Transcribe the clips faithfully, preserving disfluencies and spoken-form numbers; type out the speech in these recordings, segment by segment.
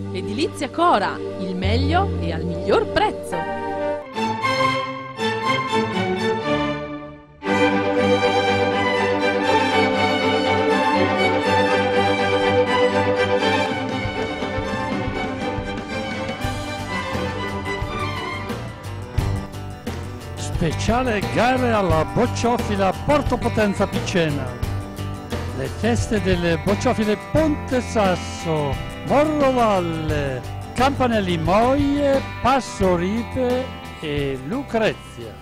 Edilizia Cora, il meglio e al miglior prezzo. Speciale gare alla bocciofila Porto Potenza Picena. Le teste delle bocciofile Ponte Sasso, Morrovalle, Campanelli Moie, Passo Ripe e Lucrezia.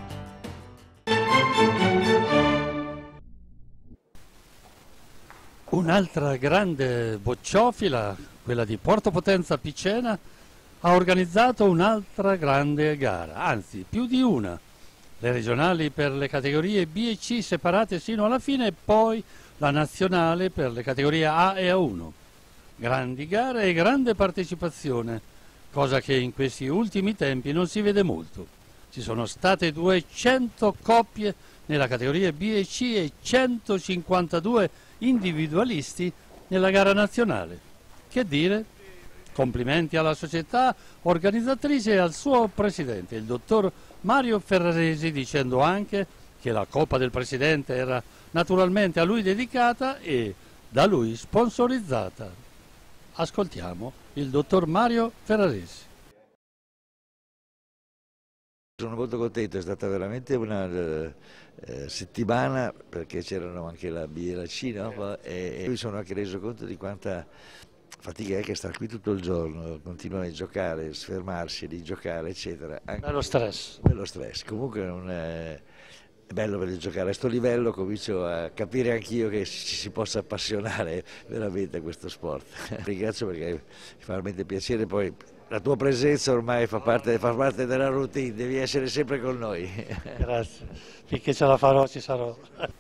Un'altra grande bocciofila, quella di Porto Potenza Picena, ha organizzato un'altra grande gara, anzi più di una. Le regionali per le categorie B e C separate sino alla fine e poi la nazionale per le categorie A e A uno. Grandi gare e grande partecipazione, cosa che in questi ultimi tempi non si vede molto. Ci sono state duecento coppie nella categoria B e C e centocinquantadue individualisti nella gara nazionale. Che dire? Complimenti alla società organizzatrice e al suo presidente, il dottor Mario Ferraresi, dicendo anche che la Coppa del Presidente era naturalmente a lui dedicata e da lui sponsorizzata. Ascoltiamo il dottor Mario Ferraresi. Sono molto contento, è stata veramente una eh, settimana perché c'erano anche la B e la C, no? e, e mi sono anche reso conto di quanta fatica è che stare qui tutto il giorno, continuare a giocare, sfermarsi, di giocare, eccetera. Anche bello stress. Bello stress, comunque non è, è bello per giocare a questo livello, comincio a capire anch'io che ci si possa appassionare veramente a questo sport. Ringrazio perché mi fa veramente piacere, poi la tua presenza ormai fa parte, fa parte della routine, devi essere sempre con noi. Grazie, finché ce la farò ci sarò.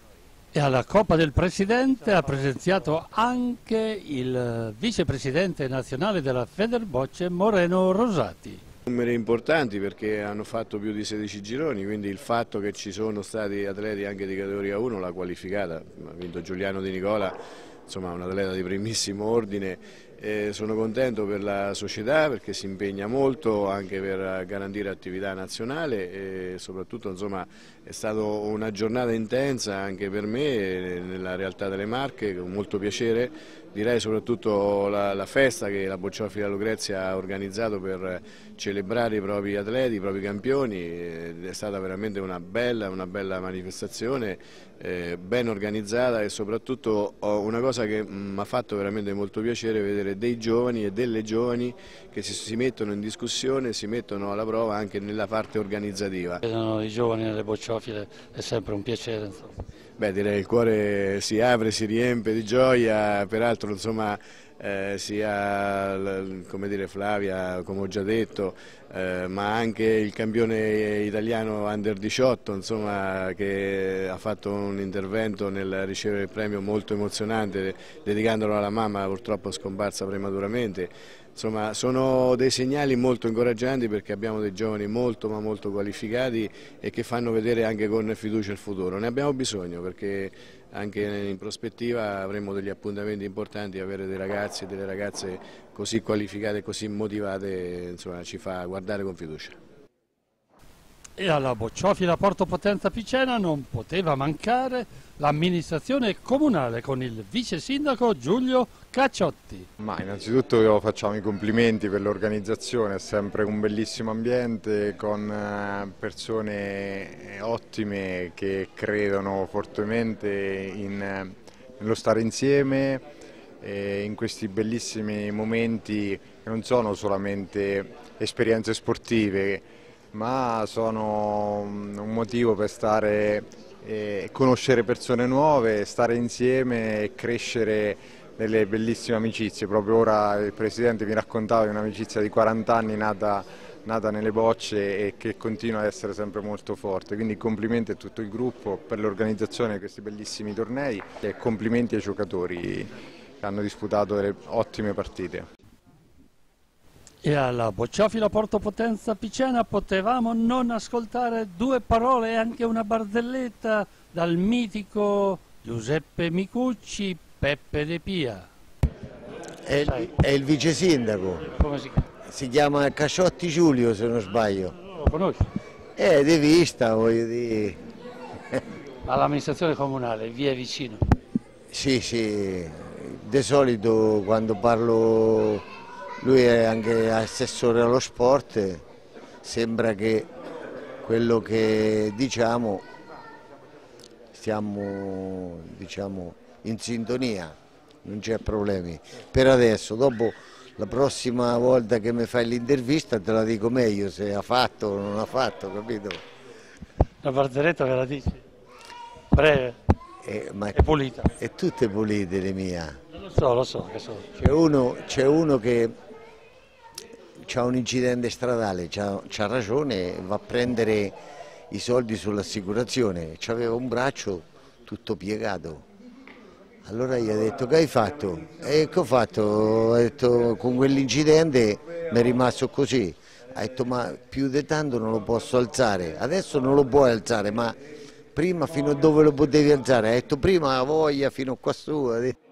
E alla Coppa del Presidente ha presenziato anche il vicepresidente nazionale della Federbocce Moreno Rosati. Numeri importanti perché hanno fatto più di sedici gironi, quindi il fatto che ci sono stati atleti anche di categoria uno l'ha qualificata, ha vinto Giuliano Di Nicola, insomma un atleta di primissimo ordine. E sono contento per la società perché si impegna molto anche per garantire attività nazionale e soprattutto insomma, è stata una giornata intensa anche per me nella realtà delle Marche, con molto piacere. Direi soprattutto la, la festa che la Bocciofila Lucrezia ha organizzato per celebrare i propri atleti, i propri campioni, è stata veramente una bella, una bella manifestazione, eh, ben organizzata e soprattutto una cosa che mi ha fatto veramente molto piacere vedere dei giovani e delle giovani che si, si mettono in discussione, si mettono alla prova anche nella parte organizzativa. Vedono i giovani nelle bocciofile, è sempre un piacere. Insomma. Beh, direi il cuore si apre, si riempie di gioia, peraltro insomma eh, sia come dire, Flavia, come ho già detto, eh, ma anche il campione italiano under diciotto, insomma, che ha fatto un intervento nel ricevere il premio molto emozionante, dedicandolo alla mamma purtroppo scomparsa prematuramente. Insomma, sono dei segnali molto incoraggianti perché abbiamo dei giovani molto ma molto qualificati e che fanno vedere anche con fiducia il futuro. Ne abbiamo bisogno perché anche in prospettiva avremo degli appuntamenti importanti, avere dei ragazzi e delle ragazze così qualificate e così motivate, insomma, ci fa guardare con fiducia. E alla Bocciofila Porto Potenza Picena non poteva mancare l'amministrazione comunale con il vice sindaco Giulio Cacciotti. Ma innanzitutto facciamo i complimenti per l'organizzazione, è sempre un bellissimo ambiente con persone ottime che credono fortemente in, nello stare insieme e in questi bellissimi momenti che non sono solamente esperienze sportive, ma sono un motivo per stare e conoscere persone nuove, stare insieme e crescere nelle bellissime amicizie. Proprio ora il Presidente mi raccontava di un'amicizia di quaranta anni nata, nata nelle bocce e che continua ad essere sempre molto forte, quindi complimenti a tutto il gruppo per l'organizzazione di questi bellissimi tornei e complimenti ai giocatori che hanno disputato delle ottime partite. E alla Bocciofila Porto Potenza Picena potevamo non ascoltare due parole e anche una barzelletta dal mitico Giuseppe Micucci, Peppe De Pia. È, il- è il vice sindaco, Come si chiama? si chiama Casciotti Giulio se non sbaglio. Non lo conosci? È di vista, voglio dire. All'amministrazione comunale, via vicino. Sì, sì, di solito quando parlo, lui è anche assessore allo sport, sembra che quello che diciamo stiamo, diciamo, in sintonia, non c'è problemi. Per adesso, dopo la prossima volta che mi fai l'intervista te la dico meglio se ha fatto o non ha fatto, capito? La barzelletta ve la dici? Breve Eh, ma e pulita. è tutte pulite le mie. Lo so, lo so che so. C'è uno, c'è uno che ha un incidente stradale, c'ha ragione, va a prendere i soldi sull'assicurazione, c'aveva un braccio tutto piegato. Allora gli ha detto che hai fatto? E che ho fatto? Ha detto con quell'incidente mi è rimasto così. Ha detto ma più di tanto non lo posso alzare, adesso non lo puoi alzare, ma prima fino a dove lo potevi alzare? Ha detto prima la voglia fino a qua su. Ha detto.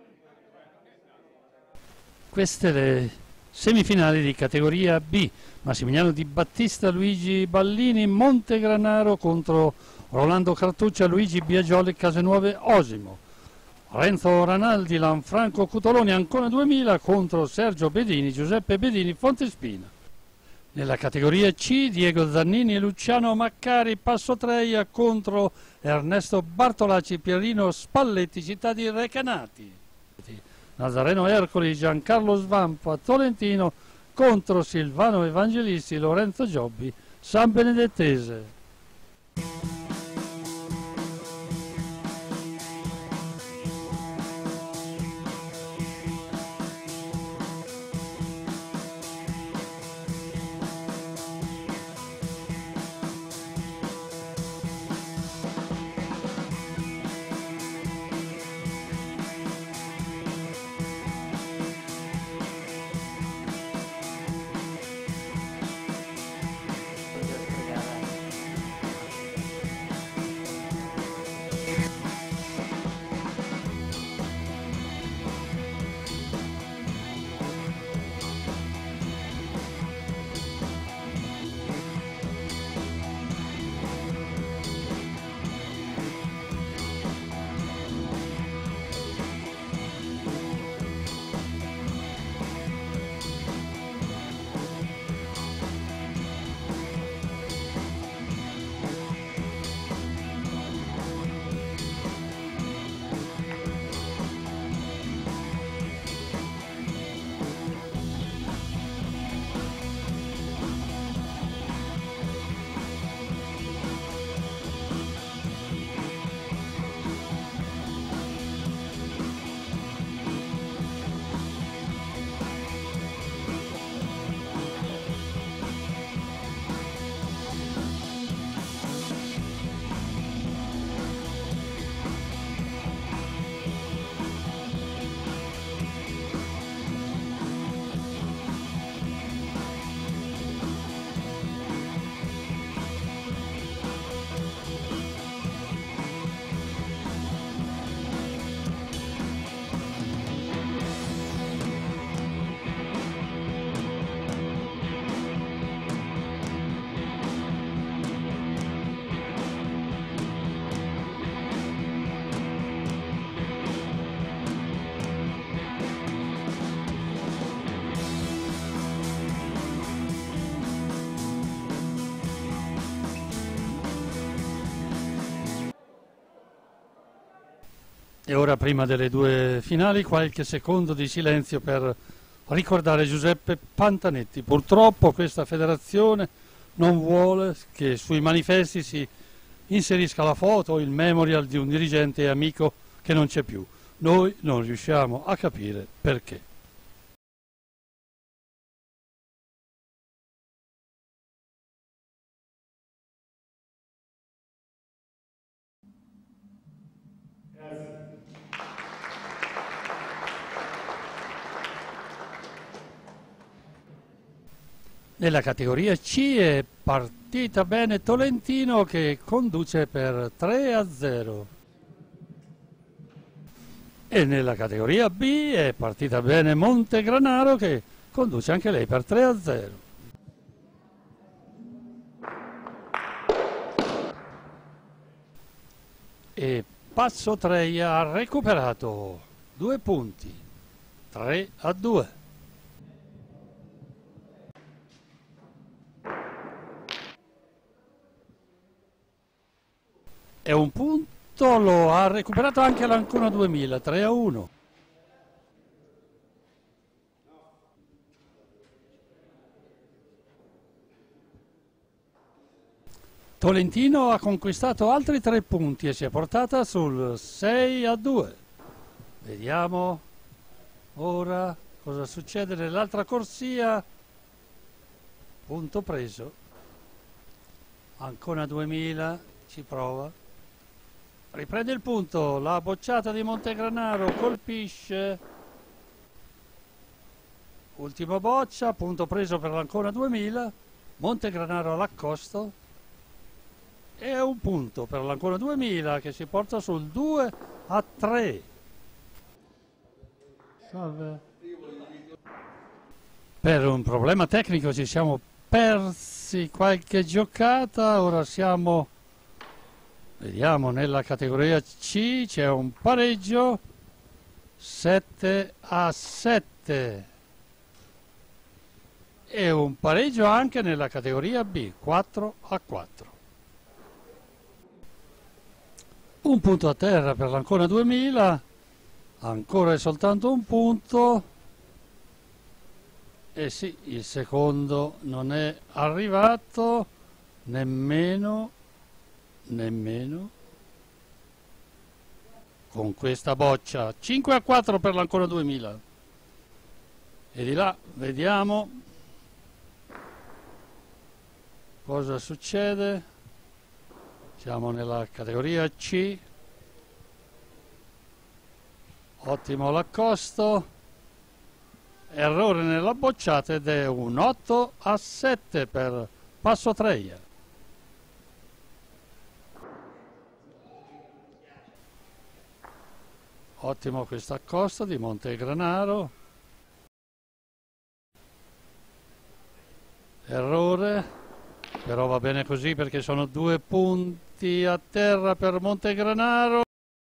Queste le semifinali di categoria B. Massimiliano Di Battista, Luigi Ballini, Montegranaro contro Rolando Cartuccia, Luigi Biagioli, Casenuove Osimo. Renzo Ranaldi, Lanfranco Cutoloni, Ancona duemila contro Sergio Bedini, Giuseppe Bedini, Fontespina. Nella categoria C, Diego Zannini e Luciano Maccari, Passotreia contro Ernesto Bartolacci, Pierino Spalletti, città di Recanati. Nazareno Ercoli, Giancarlo Svampa, Tolentino contro Silvano Evangelisti, Lorenzo Giobbi, San Benedettese. E ora, prima delle due finali, qualche secondo di silenzio per ricordare Giuseppe Pantanetti. Purtroppo questa federazione non vuole che sui manifesti si inserisca la foto o il memorial di un dirigente e amico che non c'è più. Noi non riusciamo a capire perché. Nella categoria C è partita bene Tolentino che conduce per tre a zero. E nella categoria B è partita bene Montegranaro, che conduce anche lei per tre a zero. E Passo Treia ha recuperato due punti, tre a due. E un punto lo ha recuperato anche l'Ancona duemila, tre a uno. Tolentino ha conquistato altri tre punti e si è portata sul sei a due. Vediamo ora cosa succede nell'altra corsia. Punto preso. Ancona duemila ci prova. Riprende il punto, la bocciata di Montegranaro colpisce. Ultima boccia, punto preso per l'Ancona duemila. Montegranaro all'accosto. E un punto per l'Ancona duemila che si porta sul due a tre. Salve. Per un problema tecnico ci siamo persi qualche giocata, ora siamo, vediamo, nella categoria C c'è un pareggio, sette a sette. E un pareggio anche nella categoria B, quattro a quattro. Un punto a terra per l'Ancona duemila, ancora e soltanto un punto. E sì, il secondo non è arrivato, nemmeno, nemmeno con questa boccia. cinque a quattro per l'Ancona duemila. E di là vediamo cosa succede. Siamo nella categoria C, ottimo l'accosto, errore nella bocciata ed è un otto a sette per Passo Treia. Ottimo questo accosto di Montegranaro, errore. Però va bene così perché sono due punti a terra per Montegranaro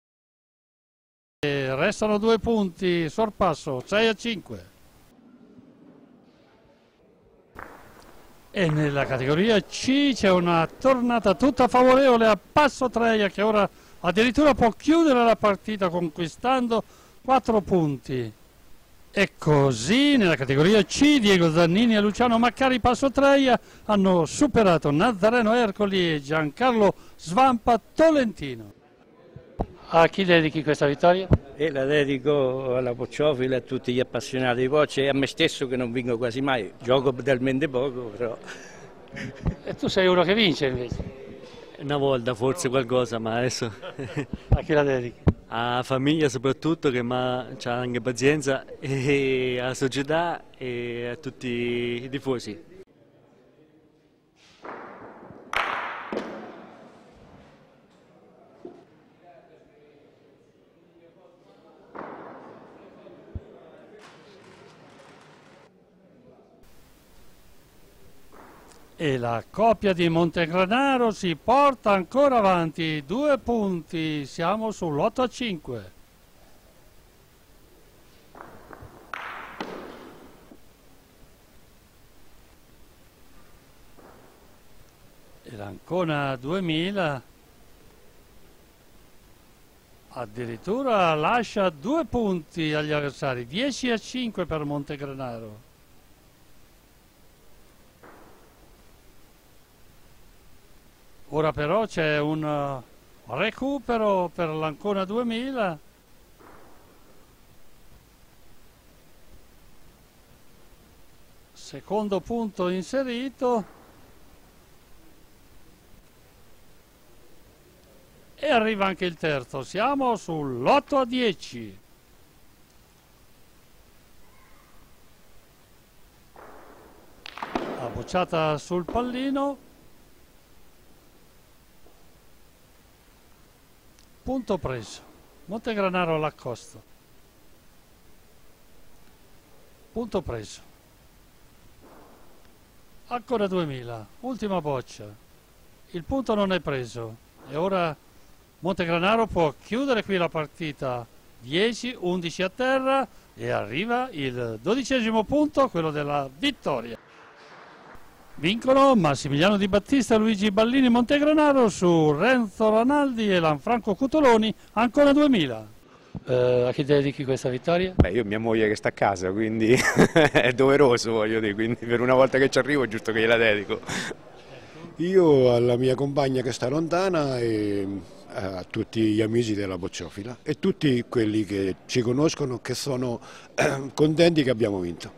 e restano due punti, sorpasso, sei a cinque. E nella categoria C c'è una tornata tutta favorevole a Passo Treia, che ora addirittura può chiudere la partita conquistando quattro punti. E così nella categoria C Diego Zannini e Luciano Maccari Passo Treia hanno superato Nazareno Ercoli e Giancarlo Svampa Tolentino. A chi dedichi questa vittoria? E la dedico alla Bocciofila, a tutti gli appassionati di bocce e a me stesso che non vinco quasi mai, gioco talmente poco però. E tu sei uno che vince invece? Una volta forse qualcosa, ma adesso A chi la dedichi? a famiglia soprattutto che ha anche pazienza, e alla società e a tutti i tifosi. E la coppia di Montegranaro si porta ancora avanti, due punti, siamo sull'otto a cinque. E l'Ancona duemila addirittura lascia due punti agli avversari, dieci a cinque per Montegranaro. Ora però c'è un uh, recupero per l'Ancona duemila. Secondo punto inserito. E arriva anche il terzo. Siamo sull'otto a dieci. La bocciata sul pallino. Punto preso. Montegranaro all'accosto. punto preso. Ancora duemila, ultima boccia. Il punto non è preso e ora Montegranaro può chiudere qui la partita. dieci undici a terra e arriva il dodicesimo punto, quello della vittoria. Vincono Massimiliano Di Battista e Luigi Ballini Montegranaro su Renzo Ranaldi e Lanfranco Cutoloni, ancora duemila. Eh, a chi dedichi questa vittoria? Beh, io ho mia moglie che sta a casa, quindi è doveroso, voglio dire, quindi per una volta che ci arrivo è giusto che gliela dedico. Io alla mia compagna che sta lontana e a tutti gli amici della Bocciofila e tutti quelli che ci conoscono, che sono contenti che abbiamo vinto.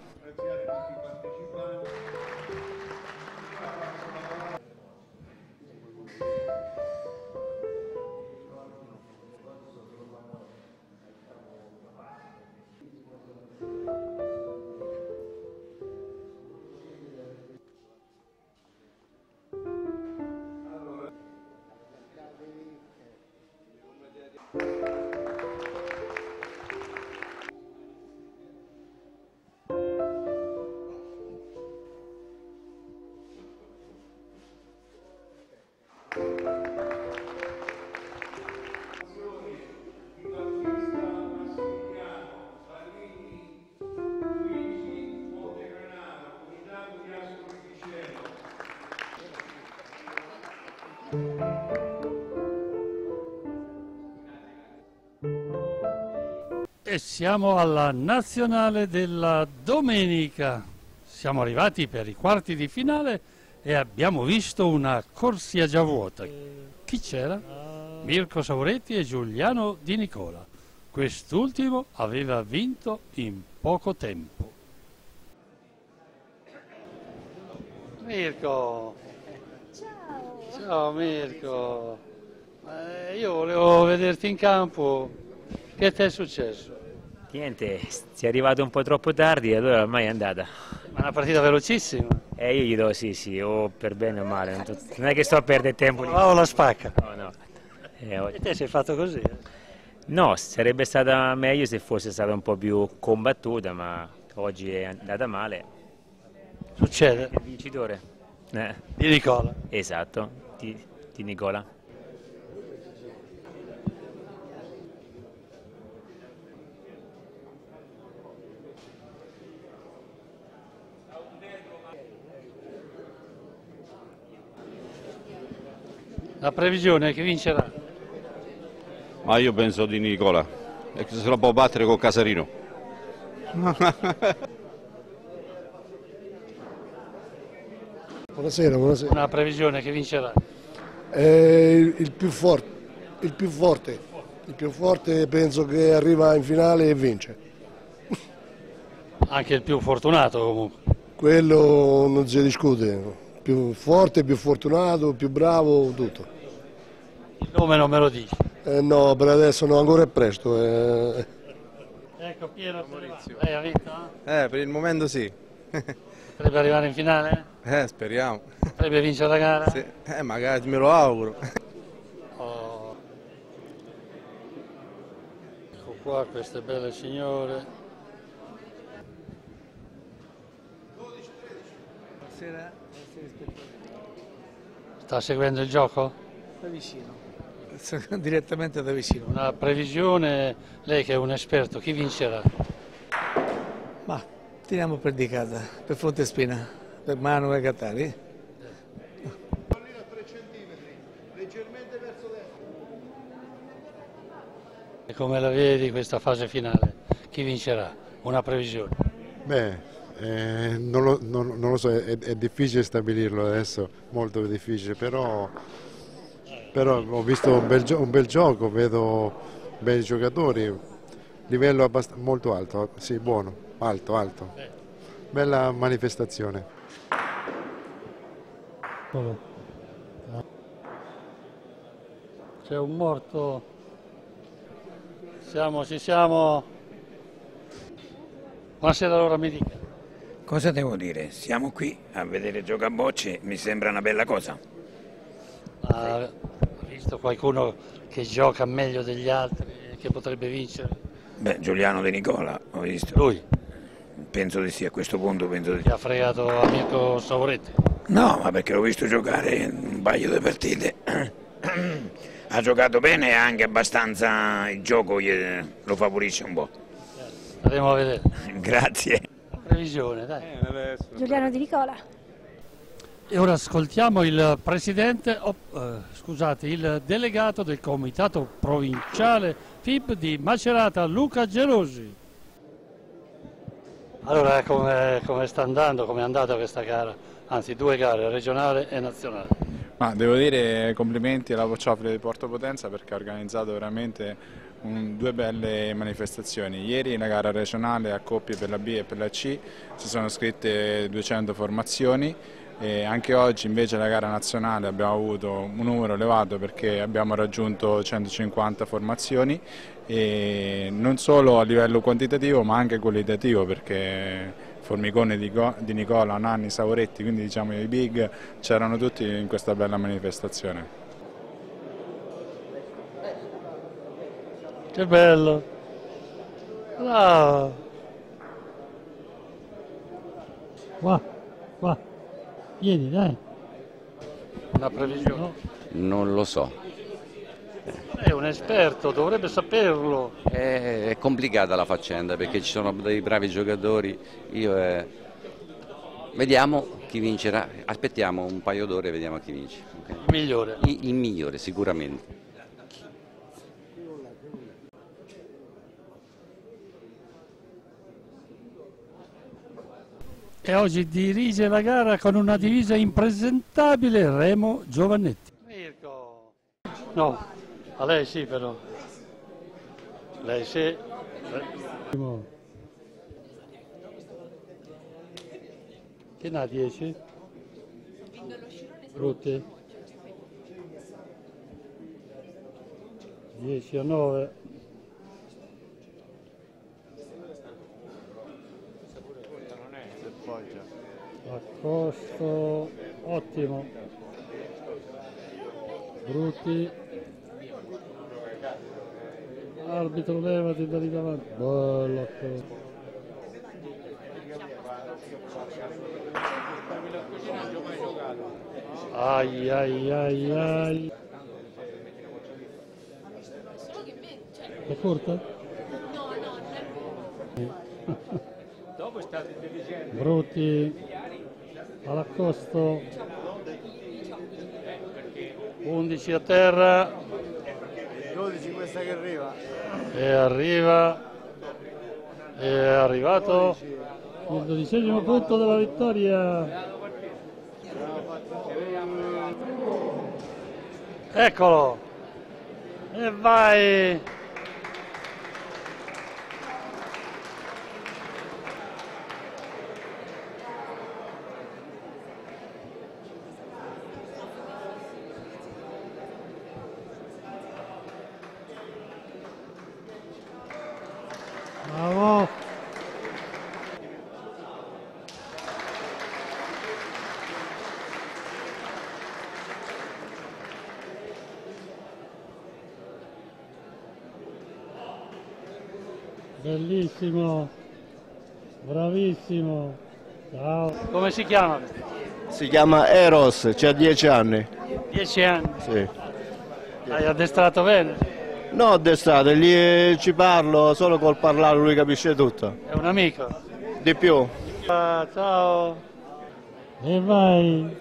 E siamo alla nazionale della domenica. Siamo arrivati per i quarti di finale e abbiamo visto una corsia già vuota. Chi c'era? Mirko Sauretti e Giuliano Di Nicola. Quest'ultimo aveva vinto in poco tempo. Mirko! Ciao! Ciao Mirko! Eh, io volevo vederti in campo. Che ti è successo? Niente, sei arrivato un po' troppo tardi e allora ormai è andata. Ma una partita velocissima. E io gli do sì, sì, o per bene o male, non, to- non è che sto a perdere tempo. Oh, la spacca. No, no. Eh, E te sei fatto così? Eh? No, sarebbe stata meglio se fosse stata un po' più combattuta, ma oggi è andata male. Succede. Il vincitore. Eh. Di Nicola. Esatto, di, di Nicola. La previsione è che vincerà? Ma io penso di Nicola, e che se la può battere con Casarino. Buonasera, buonasera. Una previsione che vincerà? È il più forte, il più forte, il più forte penso che arriva in finale e vince. Anche il più fortunato comunque. Quello non si discute. Più forte, più fortunato, più bravo, tutto. Il nome non me lo dici? Eh, no, per adesso no, ancora è presto. Eh. Ecco Piero, lei ha vinto? Eh? Eh, per il momento sì. Potrebbe arrivare in finale? Eh, speriamo. Potrebbe vincere la gara? Sì. Eh, magari me lo auguro. Oh. Ecco qua queste belle signore. Buonasera. Sta seguendo il gioco? Da vicino, direttamente da vicino. Una previsione, lei che è un esperto, chi vincerà? Ma teniamo per di casa, per Fontespina, per Manu e Gattari. E come la vedi questa fase finale? Chi vincerà? Una previsione? Beh, eh, non, lo, non, non lo so, è, è difficile stabilirlo adesso, molto difficile, però, però ho visto un bel, un bel gioco, vedo bei giocatori, livello abbast- molto alto, sì, buono, alto, alto, bella manifestazione. C'è un morto, siamo, ci siamo. Buonasera, allora mi dica. Cosa devo dire? Siamo qui a vedere giocabocce, mi sembra una bella cosa. Ha visto qualcuno che gioca meglio degli altri e che potrebbe vincere? Beh, Giuliano De Nicola, ho visto. Lui? penso di sì, a questo punto penso di sì. Ti ha fregato amico Savoretti? No, ma perché l'ho visto giocare un paio di partite. Ha giocato bene e anche abbastanza il gioco gli, lo favorisce un po'. Andiamo a vedere. Grazie. Previsione, dai. Giuliano Di Nicola. E ora ascoltiamo il presidente, oh, eh, scusate, il delegato del comitato provinciale F I B di Macerata, Luca Gelosi. Allora, come, come sta andando, come è andata questa gara? Anzi, due gare, regionale e nazionale. Ma devo dire complimenti alla Bocciofila di Porto Potenza perché ha organizzato veramente un, due belle manifestazioni. Ieri la gara regionale a coppie per la B e per la C si sono iscritte duecento formazioni e anche oggi invece la gara nazionale abbiamo avuto un numero elevato perché abbiamo raggiunto centocinquanta formazioni e non solo a livello quantitativo ma anche qualitativo perché Formigone di, di Nicola, Nanni, Savoretti, quindi diciamo i big c'erano tutti in questa bella manifestazione. Che bello! Bravo! Qua, qua, vieni dai! Una previsione? Non lo so. È un esperto, dovrebbe saperlo. È complicata la faccenda perché ci sono dei bravi giocatori. Io, eh, vediamo chi vincerà. Aspettiamo un paio d'ore e vediamo chi vince. Okay? Il migliore? Il, il migliore, sicuramente. E oggi dirige la gara con una divisa impresentabile Remo Giovannetti. Mirko! No. A lei sì però, lei sì. Che ne ha dieci? Brutti? dieci a nove. A costo ottimo. Brutti. Arbitro, levati da lì davanti. Bello. Ai ai ai ai. È corta? No, no, dopo state intelligenti. Brutti. All'accosto. undici a terra. dodici questa che arriva. E arriva, è arrivato il dodicesimo punto della vittoria. Eccolo, e vai. Bravo! Bellissimo, bravissimo. Ciao. Come si chiama? Si chiama Eros, c'ha dieci anni. Dieci anni? Sì. Hai addestrato bene? No, addestrato, gli ci parlo, solo col parlare lui capisce tutto. È un amico? Di più. Ah, ciao. E vai.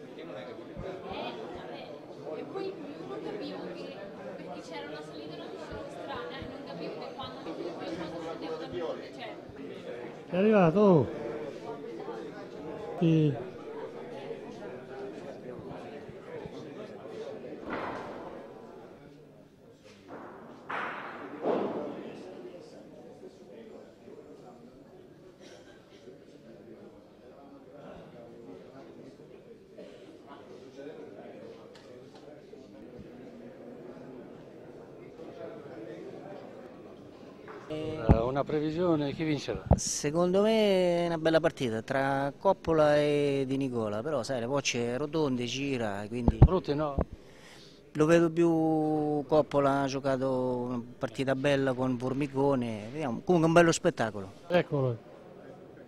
È arrivato? Oh. Sì. Una previsione, chi vincerà? Secondo me è una bella partita tra Coppola e Di Nicola, però sai le bocce rotonde, gira, quindi... Brutte no? Lo vedo più Coppola, ha giocato una partita bella con Formigone, vediamo, comunque un bello spettacolo. Eccolo.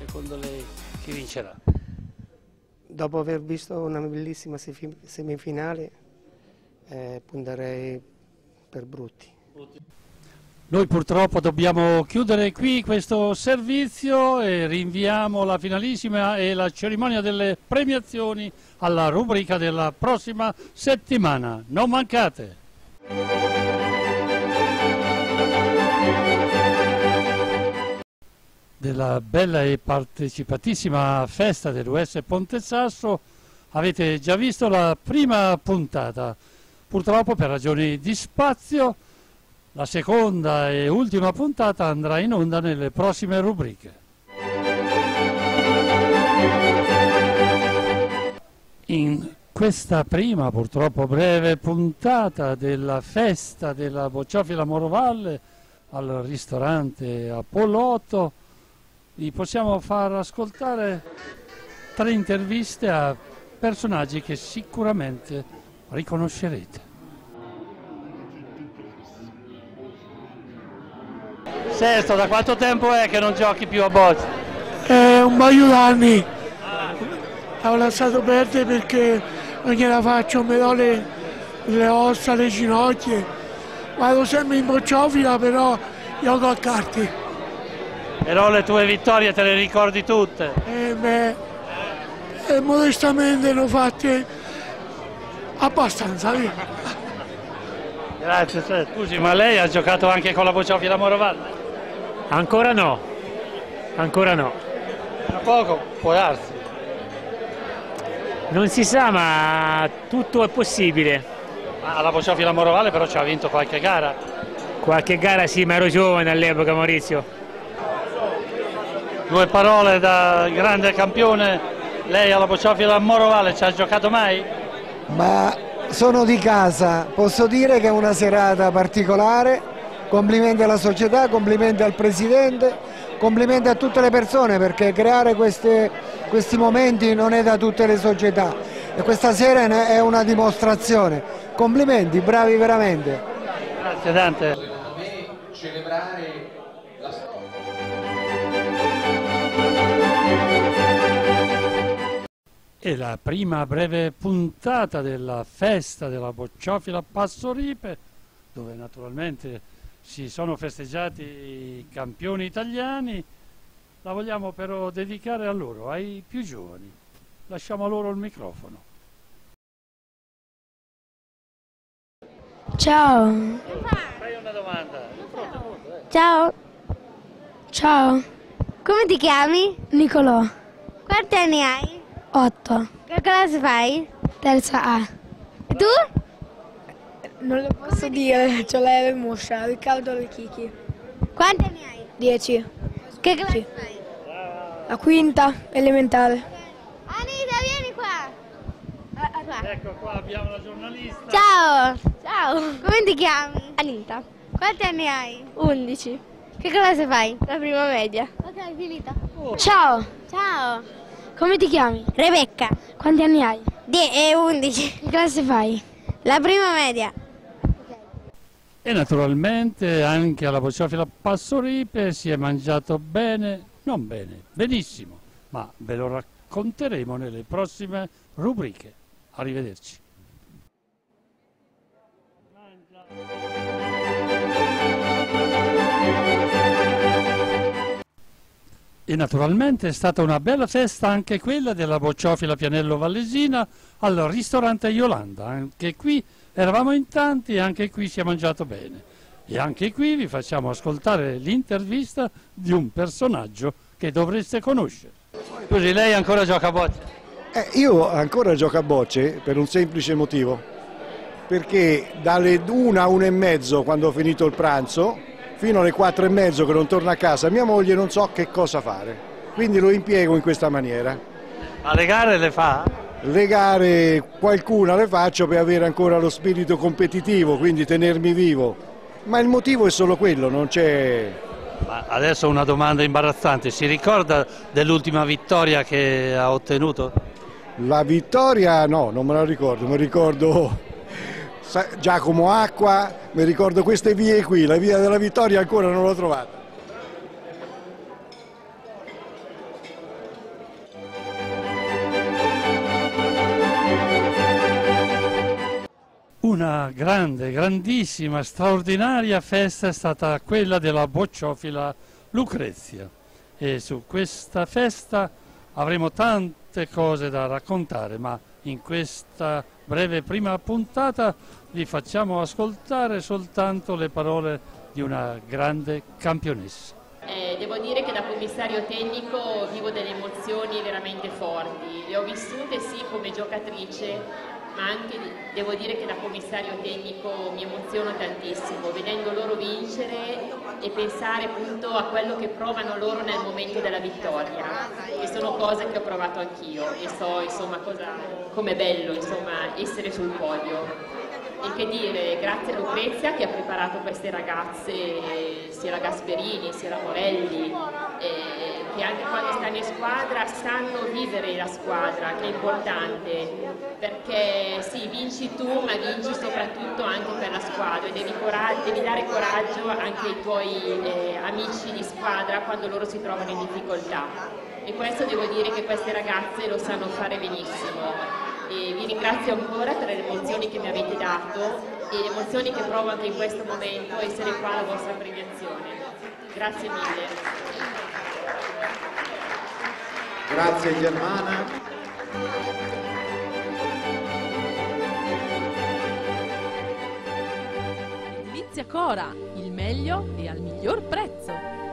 secondo lei chi vincerà? Dopo aver visto una bellissima semifinale, eh, punterei per Brutti. Noi purtroppo dobbiamo chiudere qui questo servizio e rinviamo la finalissima e la cerimonia delle premiazioni alla rubrica della prossima settimana. Non mancate! Della bella e partecipatissima festa dell'U S Ponte Sasso avete già visto la prima puntata. Purtroppo per ragioni di spazio la seconda e ultima puntata andrà in onda nelle prossime rubriche. In questa prima, purtroppo breve, puntata della festa della Bocciofila Morovalle al ristorante Apollo otto vi possiamo far ascoltare tre interviste a personaggi che sicuramente riconoscerete. Sesto, da quanto tempo è che non giochi più a boccia? È un paio d'anni. Ho lasciato perdere perché non gliela faccio, mi do le, le ossa, le ginocchia. Vado sempre in bocciofila, però gioco a carte. Però le tue vittorie te le ricordi tutte? E beh, e modestamente ne ho fatte abbastanza, via. Grazie, certo. Scusi, ma lei ha giocato anche con la Bocciofila Morovalle? Ancora no, ancora no. Tra poco, può darsi. Non si sa, ma tutto è possibile. Ma alla Bocciofila Morovalle però ci ha vinto qualche gara? Qualche gara sì, ma ero giovane all'epoca, Maurizio. Due parole da grande campione, lei alla Bocciofila Morovalle ci ha giocato mai? Ma sono di casa, posso dire che è una serata particolare. Complimenti alla società, complimenti al presidente, complimenti a tutte le persone, perché creare queste, questi momenti non è da tutte le società e questa sera è una dimostrazione. Complimenti, bravi veramente. Grazie Dante. Celebrare la E la prima breve puntata della festa della Bocciofila Passoripe, dove naturalmente si sono festeggiati i campioni italiani, la vogliamo però dedicare a loro, ai più giovani. Lasciamo a loro il microfono. Ciao. Fai una domanda. Ciao. Ciao. Come ti chiami? Nicolò. Quanti anni hai? Otto. Che classe fai? Terza A. E tu? Non lo posso dire, c'ho l'aereo in moscia, Riccardo Lecchichi. Quanti anni hai? Dieci. Che classe Sì. fai? La quinta, elementare. Anita, vieni qua. Ah, qua. Ecco qua abbiamo la giornalista. Ciao. Ciao. Come ti chiami? Anita. Quanti anni hai? Undici. Che classe fai? La prima media. Ok, finita. Ciao. Ciao. Come ti chiami? Rebecca. Quanti anni hai? Die e undici. Che classe fai? La prima media. E naturalmente anche alla Bocciofila Passoripe si è mangiato bene, non bene, benissimo, ma ve lo racconteremo nelle prossime rubriche. Arrivederci. E naturalmente è stata una bella festa anche quella della Bocciofila Pianello Vallesina al ristorante Iolanda. Anche qui eravamo in tanti e anche qui si è mangiato bene. E anche qui vi facciamo ascoltare l'intervista di un personaggio che dovreste conoscere. Scusi, lei ancora gioca a bocce? Eh, io ancora gioco a bocce per un semplice motivo. Perché dalle una a una e mezzo, quando ho finito il pranzo, fino alle quattro e mezzo che non torno a casa, mia moglie non so che cosa fare, quindi lo impiego in questa maniera. Ma le gare le fa? Le gare qualcuna le faccio per avere ancora lo spirito competitivo, quindi tenermi vivo, ma il motivo è solo quello, non c'è... Ma adesso una domanda imbarazzante, si ricorda dell'ultima vittoria che ha ottenuto? La vittoria no, non me la ricordo, mi ricordo Giacomo Acqua, mi ricordo queste vie qui, la via della vittoria ancora non l'ho trovata. Una grande, grandissima, straordinaria festa è stata quella della bocciofila Lucrezia e su questa festa avremo tante cose da raccontare, ma in questa breve prima puntata vi facciamo ascoltare soltanto le parole di una grande campionessa. Eh, devo dire che da commissario tecnico vivo delle emozioni veramente forti, le ho vissute sì come giocatrice, ma anche devo dire che da commissario tecnico mi emoziono tantissimo, vedendo loro vincere e pensare appunto a quello che provano loro nel momento della vittoria, che sono cose che ho provato anch'io e so insomma cosa, com'è bello insomma essere sul podio. E che dire, grazie a Lucrezia che ha preparato queste ragazze, sia la Gasperini sia la Morelli, eh, che anche quando stanno in squadra sanno vivere la squadra, che è importante, perché sì, vinci tu, ma vinci soprattutto anche per la squadra e devi, devi dare coraggio anche ai tuoi eh, amici di squadra quando loro si trovano in difficoltà. E questo devo dire che queste ragazze lo sanno fare benissimo. E vi ringrazio ancora per le emozioni che mi avete dato e le emozioni che provo anche in questo momento essere qua alla vostra premiazione. Grazie mille. Grazie Germana. Edilizia Cora, il meglio e al miglior prezzo.